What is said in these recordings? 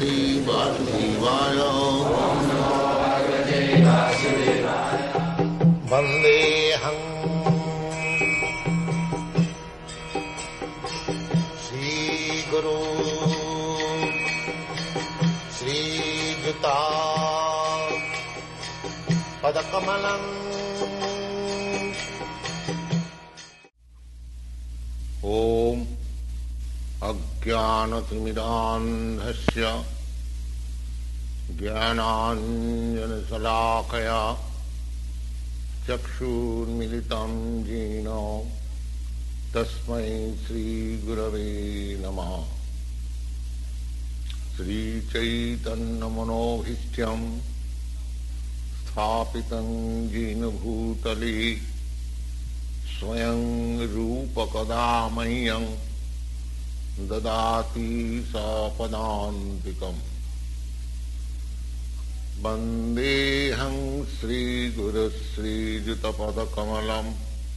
भगवते वासुदेवाय। वन्देऽहं श्रीगुरो श्रीयुता पदकमलम्। ॐ अज्ञानतिमिरान्धस्य ज्ञानाञ्जनशलाकया चक्षुर्मिलितं येन तस्मै श्रीगुरवे नमः। श्रीचैतन्यमनोभीष्टं स्थापितं येन भूतले स्वयं रूपकदा मह्यं ददाति सपदान्तिकम्। वन्देऽहं श्रीगुरुश्रीयुतपदकमलम्।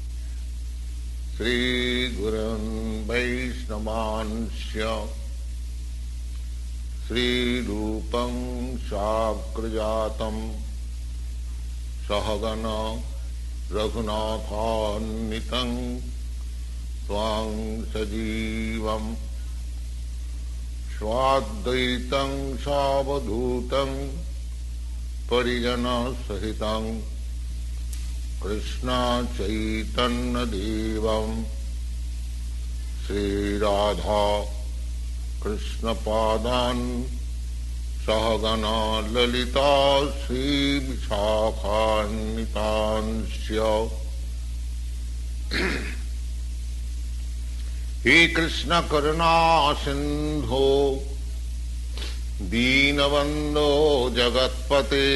श्रीगुरुन् वैष्णवांश्च श्रीरूपं शाक्यजातं सहगण रघुनाथान्वितं त्वां सजीवं स्वाद्वैतं सावधूतं परिजनसहितं कृष्ण चैतन्यदेवं श्रीराधा कृष्णपादान् सहगना ललिता श्रीविशाखान्वितांश्च। हे कृष्ण करुणा सिंधो दीनबंधो जगत्पते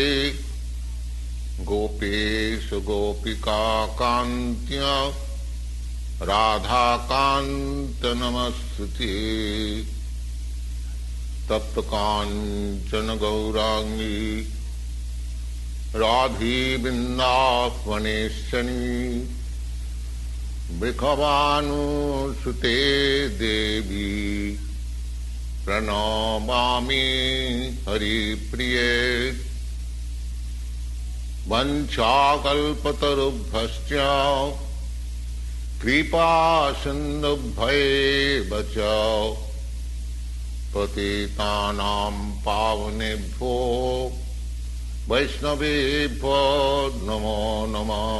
गोपेश गोपिका कांत्य राधा कांत नमस्ते। तप्त कांचन गौरांगी राधी बिंदावनेश्वरी वृषभानुसुते देवी प्रणमामि हरिप्रिये। वंशाकल्पतरुभ्यश्च कृपा सिन्धुभ्यैव च पतितानां पावनेभ्यो वैष्णवेभ्यो नमो नमः।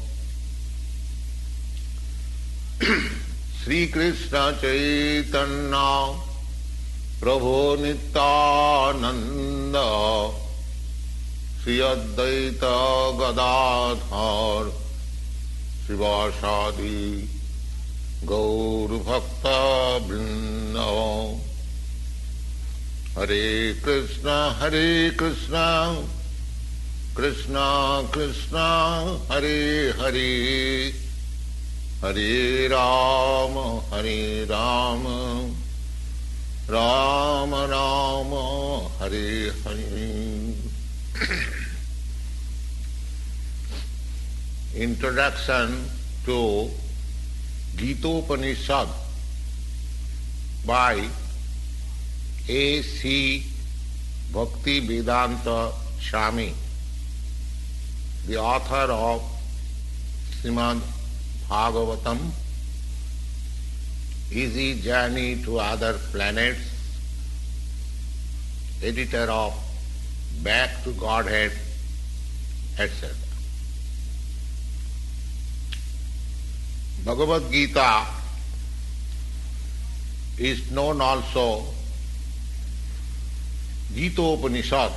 श्री कृष्ण चैतन्य प्रभु नित्यानंद श्री अद्वैत गदाधर शिवासादि गौर भक्त वृंद। हरे Krishna Krishna Krishna Hare Hare Hare Ram Ram Ram Hare Hare. Introduction to Gita-upanishad by A.C. Bhaktivedanta Swami, the author of Srimad Bhagavatam, Easy Journey to Other Planets, editor of Back to Godhead, etc. Bhagavad Gita is known also Gita-upanishad,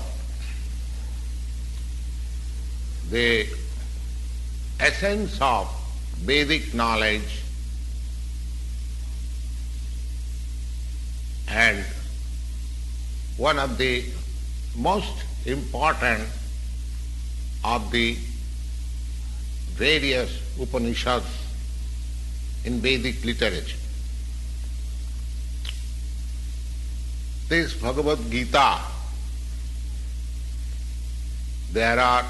the essence of Vedic knowledge and one of the most important of the various Upanishads in Vedic literature. This Bhagavad Gita, there are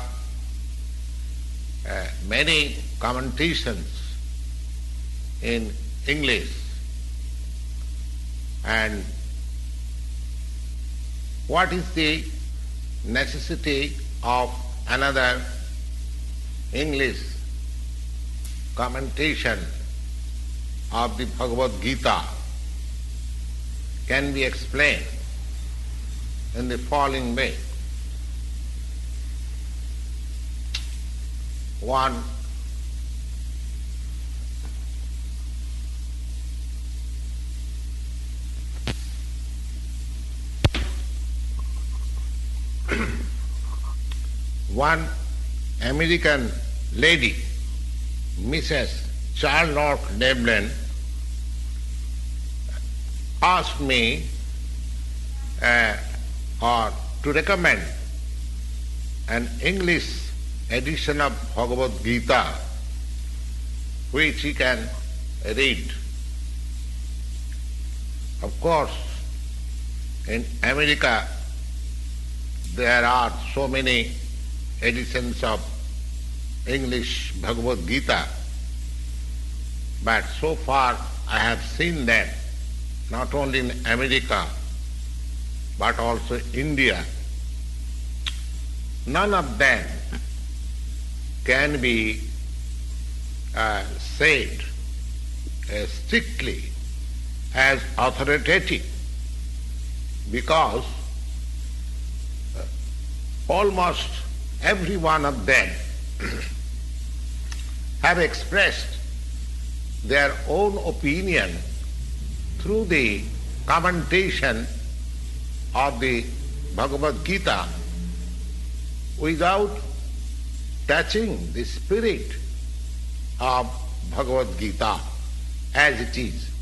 many commentations in English, and what is the necessity of another English commentation of the Bhagavad Gita can be explained in the following way. One, one American lady, Mrs. Charlotte Devlin, asked me or to recommend an English edition of Bhagavad Gita which he can read. Of course, in America there are so many editions of English Bhagavad Gita, but so far I have seen that not only in America but also India, none of them can be said strictly as authoritative, because almost every one of them have expressed their own opinion through the commentation of the Bhagavad Gita without touching the spirit of Bhagavad Gita as it is.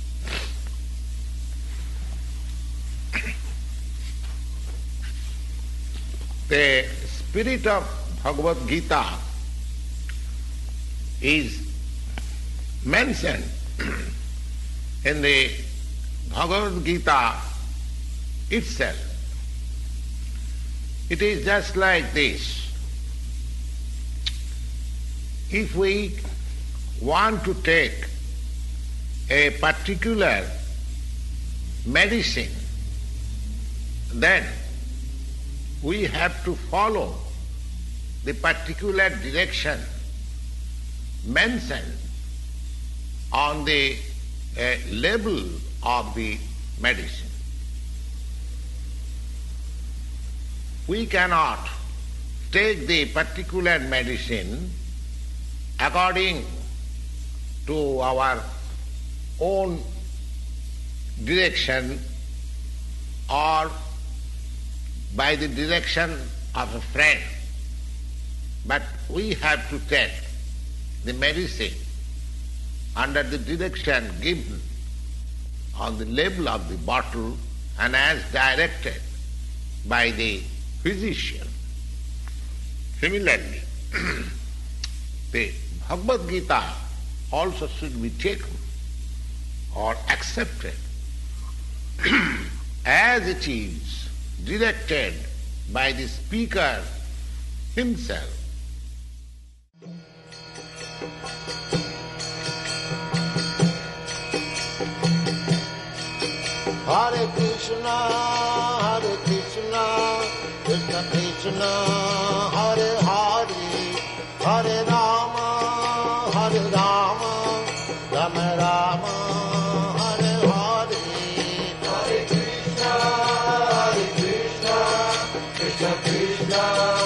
The spirit of Bhagavad Gita is mentioned in the Bhagavad Gita itself. It is just like this. If we want to take a particular medicine, then we have to follow the particular direction mentioned on the label of the medicine. We cannot take the particular medicine according to our own direction or by the direction of a friend, but we have to take the medicine under the direction given on the label of the bottle and as directed by the physician. Similarly, the Bhagavad Gita also should be taken or accepted as it is directed by the speaker himself. Hare Krishna, Krishna Krishna, Hare Hare, Hare Rama, Rama Rama, Hare Hare. Hare Krishna, Krishna Krishna.